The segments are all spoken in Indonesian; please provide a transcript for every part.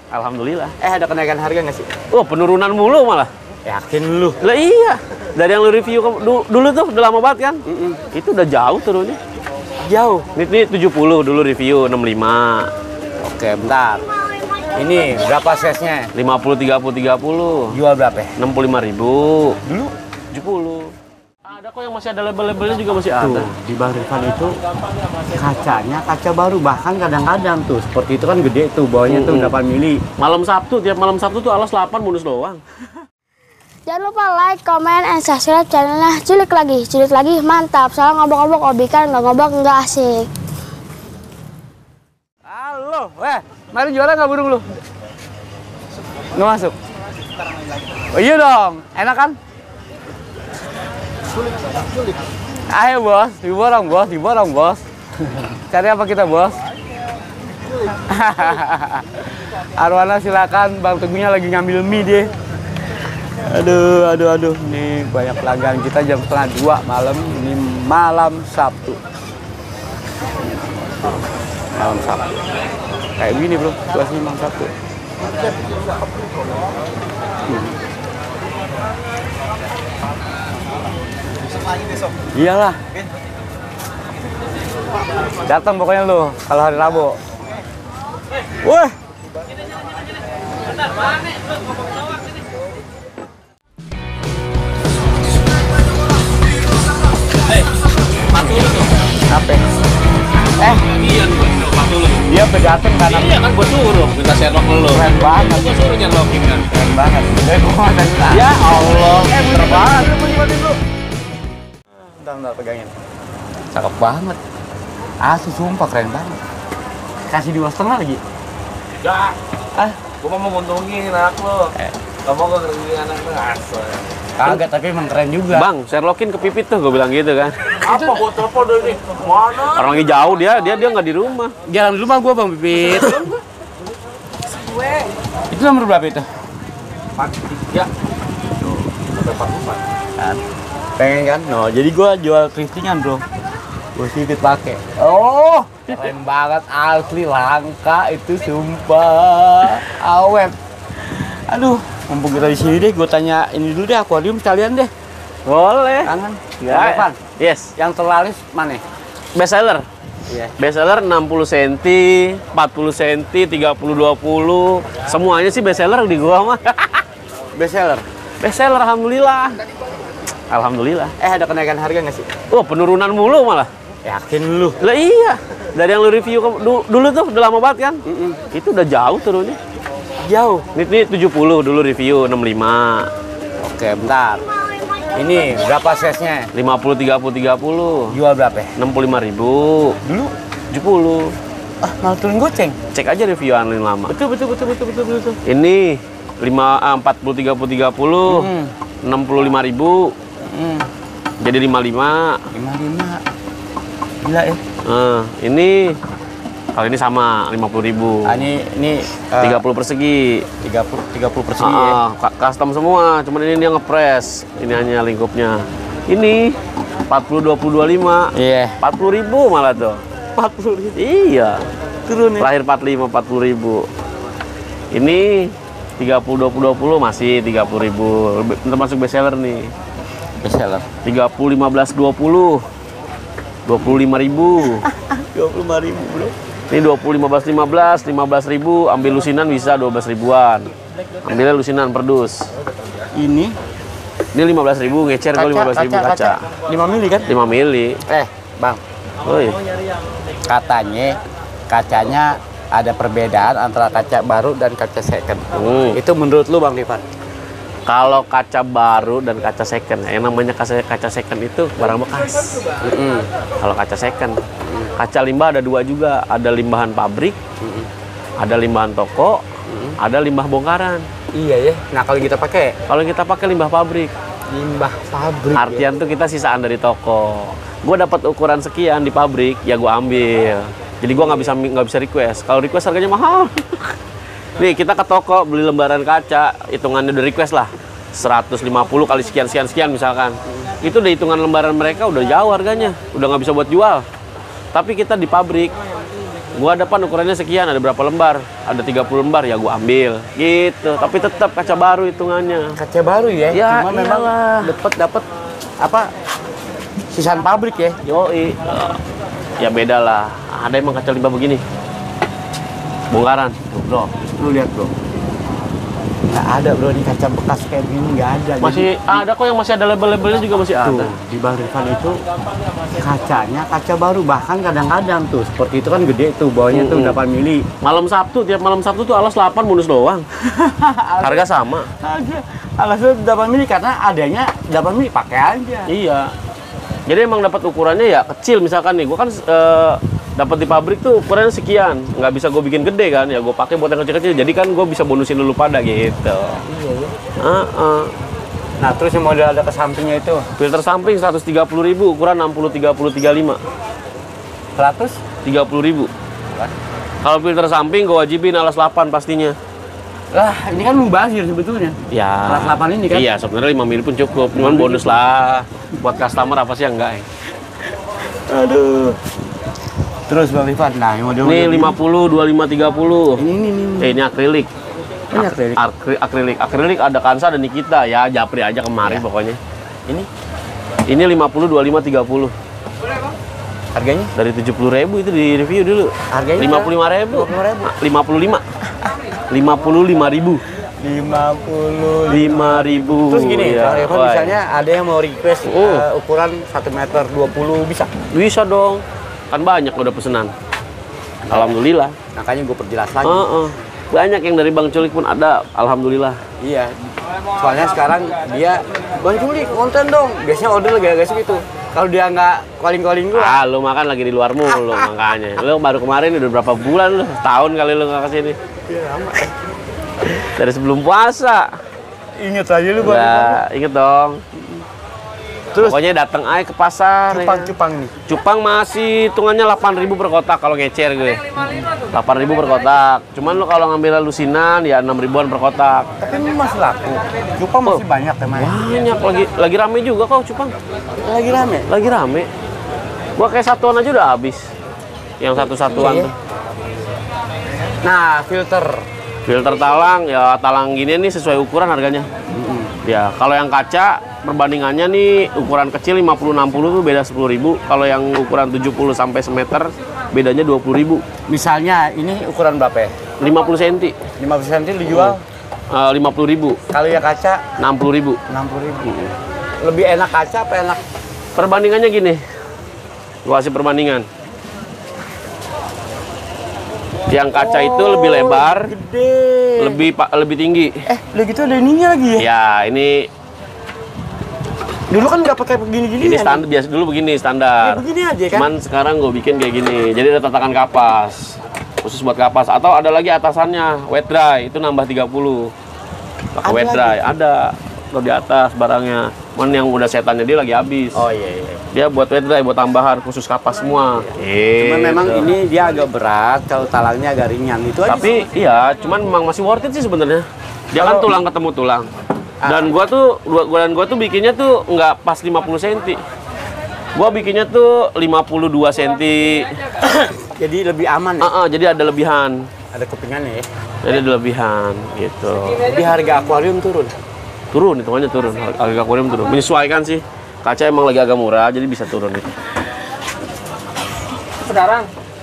Alhamdulillah. Ada kenaikan harga nggak sih? Oh, penurunan mulu malah. Yakin lu? Lah iya. Dari yang lu review dulu tuh udah lama banget kan? Itu udah jauh turunnya. Jauh. Ini 70 dulu review 65. Oke, bentar. Ini berapa size-nya? 50 30 30. Jual berapa? 65.000. Dulu 70. Ada kok yang masih ada label-labelnya juga masih ada. tuh, di Bang Rifan itu kacanya kaca baru, bahkan kadang-kadang tuh seperti itu kan gede tuh, bawahnya tuh 8 mili. Malam Sabtu, tiap malam Sabtu tuh alas 8 bonus doang. Jangan lupa like, comment, and subscribe channelnya Cilik Lagi, mantap. Soalnya ngobok-ngobok hobi kan, nggak ngobok nggak asik. Halo, mari jualan nggak burung lu? Nggak masuk? Oh iya dong, enak kan? Ayo bos, diborong bos. Cari apa kita bos? Arwana silakan, Bang Teguhnya lagi ngambil mie deh. Aduh. Nih banyak pelanggan kita jam 1:30 malam. Ini malam Sabtu. Kayak gini bro, situasinya malam Sabtu. Iyalah. Datang pokoknya lu kalau hari Rabu. Wah. Apa? Iya, Dia pedatang karena iya kan gua suruh minta Sherlock lu. keren banget. Gua suruh Sherlockin kan. Keren banget. Ya Allah, keren banget. Bentar, pegangin. Cakep banget. Asli sumpah keren banget. Kasih 2,5 lagi. Enggak. Gua mau nguntungin anak lo. Gak mau gua ngerjain anak lo. Kagak, tapi emang keren juga. Bang, Sherlockin ke pipit tuh, gua bilang gitu kan. Apa gua telepon dari mana? Orang lagi jauh dia nggak di rumah. Jalan di rumah gua Bang Pipit. Itu nomor berapa itu? 43 sampai 44. Kan. Pengen kan? No, jadi gua jual thriftingan, Bro. Gua Pipit pakai. Oh, keren banget asli, langka itu sumpah. Awet. Aduh, mumpung kita di sini deh, gua tanya ini dulu deh, akuarium sekalian deh. Boleh. Kangen. Ya. Depan. Yes. Yang terlaris mana? Best seller. Iya. Best seller 60 cm, 40 cm, 30 20. Semuanya sih best seller di gua mah. Best seller. Best seller alhamdulillah. Alhamdulillah. Ada kenaikan harga nggak sih? Oh, penurunan mulu malah. Yakin lu? Lah iya. Dari yang lu review dulu tuh udah lama banget kan? Itu udah jauh turunnya. Jauh. Ini 70 dulu review 65. Oke, bentar. Ini berapa size-nya? 50 30 30. Jual berapa? 65.000. Dulu 70. malah turun goceng. Cek aja review online lama. Betul. Ini 40 30 30. 65.000. Jadi 55. 55. Gila ya. Ini kali ini sama 50.000. Ini 30 persegi. 30 persegi ya. Custom semua, cuman ini dia ngepres. Ini hanya lingkupnya. Ini 40 20 25. Iya. 40.000 malah tuh. 40.000. Iya. Turun ya. Terakhir 45 40.000. Ini 30 20 20 masih 30.000. Termasuk best seller nih. Best seller. 30 15 20. 25.000. 25.000, Bro. Ini 20 15 15 ambil lusinan bisa 12 ribuan. Ambilnya lusinan perdus. Ini 15.000 ngecer gue 15.000 kaca. 5 mili kan? 5 mili. Bang. Woi. Katanya kacanya ada perbedaan antara kaca baru dan kaca second. Itu menurut lu Bang Rifan? Kalau kaca baru dan kaca second, yang namanya kaca second itu barang bekas. Kalau kaca second, kaca limbah ada dua juga, ada limbahan pabrik, ada limbahan toko, ada limbah bongkaran. Iya ya. Nah kalau kita pakai limbah pabrik. Limbah pabrik. Artian tuh kita sisaan dari toko. Gue dapat ukuran sekian di pabrik, ya gue ambil. Jadi gue nggak bisa request. Kalau request harganya mahal. Nih kita ke toko beli lembaran kaca, hitungannya udah request lah 150 kali sekian misalkan. Itu udah hitungan lembaran mereka udah jauh harganya, udah nggak bisa buat jual. Tapi kita di pabrik Gua depan ukurannya sekian, ada berapa lembar? Ada 30 lembar, ya gua ambil. Gitu. Tapi tetap kaca baru hitungannya. Kaca baru ya? Ya, Cuma memang iyalah. dapat apa? Sisaan pabrik ya? Yoi. Ya beda lah. Ada emang kaca limbah begini. Bongkaran. Tuh, bro. Lu lihat bro. Nggak ada bro, di kaca bekas kayak gini nggak ada. Masih ada kok yang masih ada label-labelnya juga masih Tuh, ada. di Bang Rifan itu kacanya kaca baru, bahkan kadang-kadang tuh seperti itu kan gede tuh, bawahnya tuh 8 mili. Malam Sabtu, tiap malam Sabtu tuh alas 8 bonus doang. Harga sama. Alasnya 8 mili karena adanya 8 mili, pakai aja. Iya. Jadi emang dapat ukurannya ya kecil, misalkan nih, gua kan dapat di pabrik tuh ukurannya sekian, nggak bisa gue bikin gede kan, ya gue pakai buat yang kecil-kecil. Jadi kan gue bisa bonusin dulu pada gitu. Iya ya. Nah, terus yang model ada ke sampingnya itu filter samping 130.000, ukuran 60-30-35. 100? 30.000. Kalau filter samping gue wajibin alas 8 pastinya. Lah, ini kan mubazir sebetulnya. Ya. Alas 8 ini kan? Iya, sebenarnya 5 mili pun cukup. Cuman bonus lah buat customer, apa sih yang enggak. Aduh. Terus Bang Rifan, nah yang model Ini 50, 25, 30. Ini. Ini akrilik. Ini akrilik. Akrilik ada Kansa dan Nikita ya, Japri aja kemarin pokoknya. Ini 50, 25, 30. Harganya? Dari 70.000 itu di review dulu. Harganya 55.000. 55. 55.000. 5.000. Terus gini, ya. Bang Rifan misalnya ada yang mau request ukuran 1,20 meter bisa? Bisa dong. Kan banyak udah pesenan. Alhamdulillah. Makanya gue perjelas lagi. Banyak yang dari Bang Culik pun ada. Alhamdulillah. Iya. Soalnya sekarang dia, Bang Culik konten dong. Biasanya order agak-agak segitu. Kalau dia nggak calling-calling gue. Lu makan lagi di luar mulu makanya. Lu baru kemarin udah berapa bulan lu? Tahun kali lu nggak kesini. Iya, lama. Dari sebelum puasa. Ingat aja lu Bang. Ya, inget dong. Terus pokoknya datang aja ke pasar. cupang nih. Cupang masih hitungannya 8.000 per kotak kalau ngecer gue. 8.000 per kotak. Cuman lu kalau ngambil lusinan ya 6.000-an per kotak. Tapi ini masih laku. Cupang masih banyak temanya. Banyak lagi rame juga kok cupang. Lagi rame. Lagi rame. Gua kayak satuan aja udah habis. Yang satu-satuan tuh. Nah, filter talang ya, talang gini nih sesuai ukuran harganya. Ya, kalau yang kaca perbandingannya nih ukuran kecil 50-60 tuh beda 10.000. Kalau yang ukuran 70 sampai semeter bedanya 20.000. Misalnya ini ukuran berapa ya? 50 cm. 50 cm dijual 50.000. Kalau ya kaca 60.000. 60.000. Lebih enak kaca apa enak? Perbandingannya gini. Gua kasih perbandingan. Yang kaca itu lebih lebar, gede, lebih tinggi. Udah gitu ada ininya lagi ya? Ya, ini dulu kan nggak pakai begini-gini. Ini standar, biasa dulu begini standar. Ya, begini aja kan? Cuman sekarang gue bikin kayak gini. Jadi ada tatakan kapas. Khusus buat kapas. Atau ada lagi atasannya, wet dry. Itu nambah 30. Pakai wet dry. Ada. Lo di atas barangnya. Cuman yang udah setannya dia lagi habis. Oh iya. Dia buat wet dry, buat tambahan. Khusus kapas semua. Cuman memang ini dia agak berat. Kalau talangnya agak ringan. Itu aja. Tapi iya, cuman memang masih worth it sih sebenarnya. Dia kan tulang ketemu tulang. Dan gua tuh bikinnya tuh nggak pas 50 cm. Gua bikinnya tuh 52 cm. Jadi lebih aman ya? Jadi ada lebihan. Ada kepingannya ya? Jadi ada lebihan gitu. Di harga akuarium turun? Turun, hitungannya turun. Harga akuarium turun. Menyesuaikan sih. Kaca emang lagi agak murah, jadi bisa turun itu. Sekarang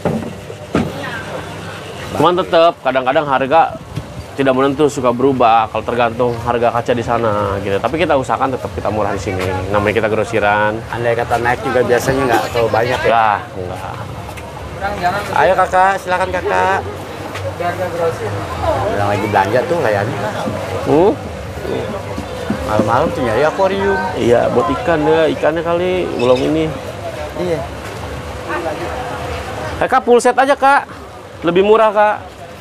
Cuman tetap kadang-kadang harga tidak menentu, suka berubah kalau tergantung harga kaca di sana gitu. Tapi kita usahakan tetap kita murah di sini. Namanya kita grosiran. Andai kata naik juga biasanya nggak terlalu banyak ya? Ya, enggak. Ayo kakak, silakan kakak. Yang lagi belanja tuh layani. Malam-malam tuh nyari akuarium. Iya, buat ikan ya, ikannya kali belum ini. Iya. Kak, full set aja kak, lebih murah kak.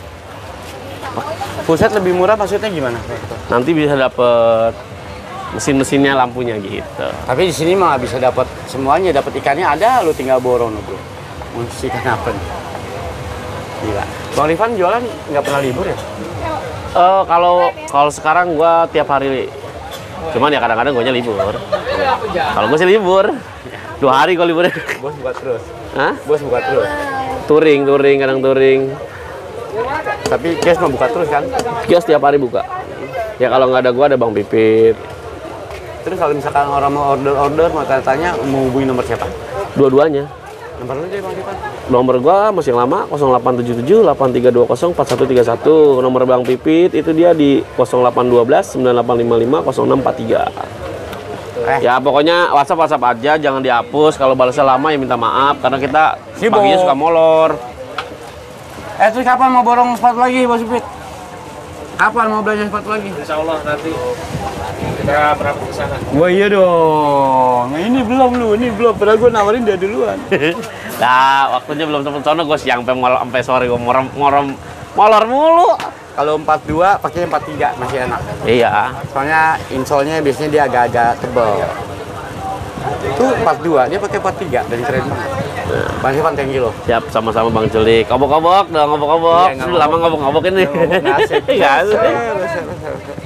Pusat lebih murah maksudnya gimana? Nanti bisa dapet mesin-mesinnya, lampunya gitu. Tapi di sini mah nggak bisa dapat semuanya, dapat ikannya ada, lu tinggal borong bro. Mau ikan apa nih? Gila. Bang Rifan jualan nggak pernah libur ya? Kalau sekarang gua tiap hari. Cuman ya kadang-kadang gua libur. Kalau gua sih libur. 2 hari gua liburnya. Bos buka terus. Hah? Bos buka terus. Touring, kadang touring. Tapi kios mah buka terus kan? Kios tiap hari buka. Ya kalau nggak ada gua ada Bang Pipit. Terus kalau misalkan orang mau order mau tanya mau hubungi nomor siapa? Dua-duanya. Nomor lu deh Bang Dipan. Nomor gua masih yang lama 0877 8320 4131. Nomor Bang Pipit itu dia di 0812 9855 0643. Ya pokoknya WhatsApp aja, jangan dihapus. Kalau balasnya lama ya minta maaf karena kita Sibuk. paginya suka molor. Terus kapan mau borong sepatu lagi Bos Pipit? Kapan mau belanja sepatu lagi? Insya Allah nanti kita berangkat ke sana. Wah iya dong. Nah, ini belum. Padahal gue nawarin dia duluan. Nah, waktunya belum sempet sono gue siang sampai sore gue molor mulu. Kalau 42 pakai 43 masih enak. Iya. Soalnya insole-nya biasanya dia agak-agak tebal. Itu 42, dia pakai 43 dan keren banget. Bang Ivan, thank you loh. Siap, sama-sama Bang Celik. Ngobok-ngobok, udah ngobok-ngobok. Iya, Sudah lama ngobok-ngobok ini. Nggak asik. Nggak asik. Resep.